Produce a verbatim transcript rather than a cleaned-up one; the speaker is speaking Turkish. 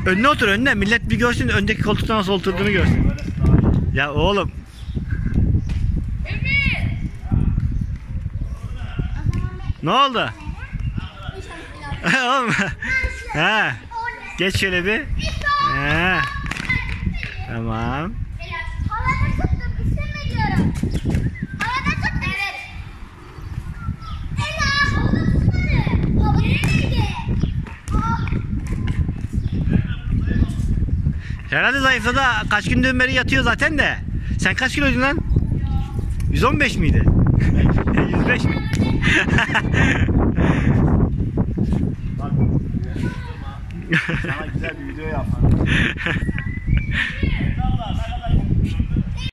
Önüne otur, önüne. Millet bir görsün, öndeki koltukta nasıl oturduğunu görsün. Ya oğlum. Ne oldu? Oğlum. Ha. Geç şöyle bir. Ha. Tamam. Havada tuttum, istemiyorum. Havada tuttum. Evet. Ela, havada tutmadı. Havada neydi? Herhalde zayıfladı. Kaç gündür beri yatıyor zaten de. Sen kaç kiloydun lan? yüz on beş miydi? yüz beş mi? Sana güzel bir video yapalım.